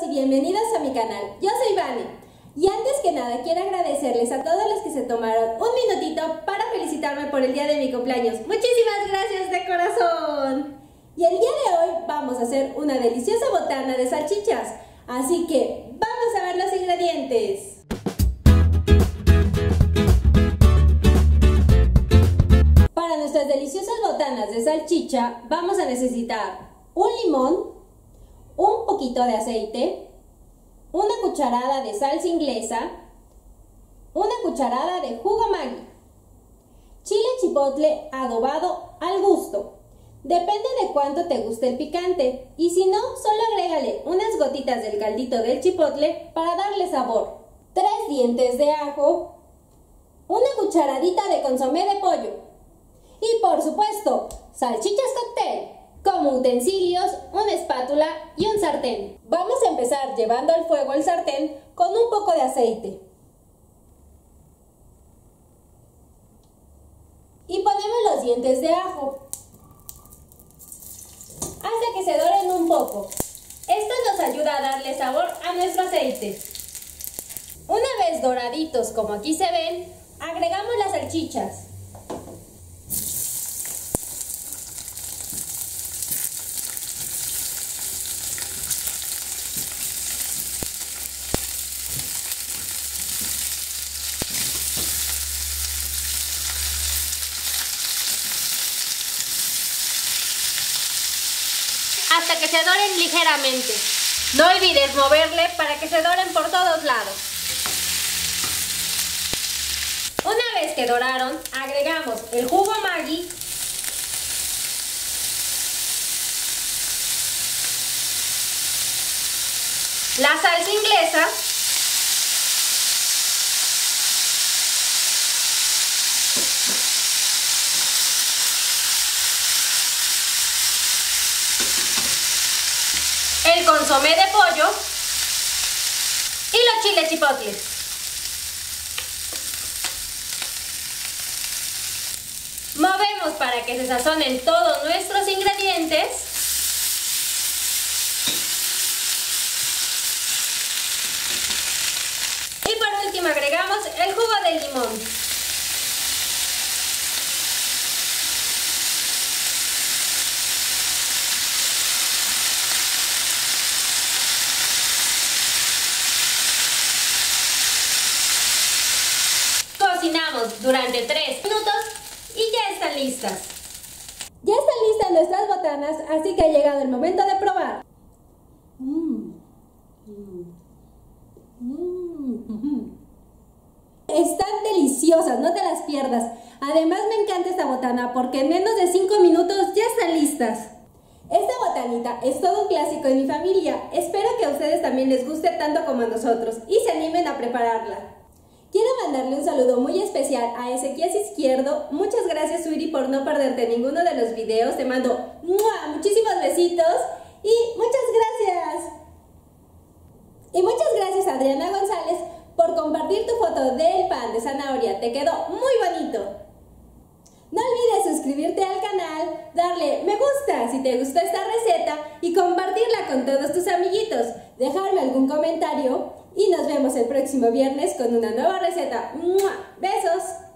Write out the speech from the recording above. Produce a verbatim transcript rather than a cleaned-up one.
bienvenidos a mi canal. Yo soy Vane y antes que nada quiero agradecerles a todos los que se tomaron un minutito para felicitarme por el día de mi cumpleaños. Muchísimas gracias de corazón. Y el día de hoy vamos a hacer una deliciosa botana de salchichas, así que vamos a ver los ingredientes. Para nuestras deliciosas botanas de salchicha vamos a necesitar un limón, un poquito de aceite, una cucharada de salsa inglesa, una cucharada de jugo Maggi, chile chipotle adobado al gusto. Depende de cuánto te guste el picante y si no, solo agrégale unas gotitas del caldito del chipotle para darle sabor. Tres dientes de ajo, una cucharadita de consomé de pollo y por supuesto, salchichas cóctel. Como utensilios, una espátula y un sartén. Vamos a empezar llevando al fuego el sartén con un poco de aceite. Y ponemos los dientes de ajo hasta que se doren un poco. Esto nos ayuda a darle sabor a nuestro aceite. Una vez doraditos como aquí se ven, agregamos las salchichas. Hasta que se doren ligeramente. No olvides moverle para que se doren por todos lados. Una vez que doraron, agregamos el jugo Maggi, la salsa inglesa, el consomé de pollo y los chiles chipotles. Movemos para que se sazonen todos nuestros ingredientes. Y por último agregamos el jugo del limón. Cocinamos durante tres minutos y ya están listas. Ya están listas nuestras botanas, así que ha llegado el momento de probar. Mm. Mm. Mm. Están deliciosas, no te las pierdas. Además me encanta esta botana porque en menos de cinco minutos ya están listas. Esta botanita es todo un clásico en mi familia. Espero que a ustedes también les guste tanto como a nosotros y se animen a prepararla. Quiero mandarle un saludo muy especial a Ezequiel Izquierdo. Muchas gracias, Suri, por no perderte ninguno de los videos. Te mando ¡mua! Muchísimos besitos y muchas gracias. Y muchas gracias a Adriana González por compartir tu foto del pan de zanahoria. Te quedó muy bonito. No olvides suscribirte al canal, darle me gusta si te gustó esta receta y compartirla con todos tus amiguitos. Dejarme algún comentario y nos vemos el próximo viernes con una nueva receta. ¡Mua! ¡Besos!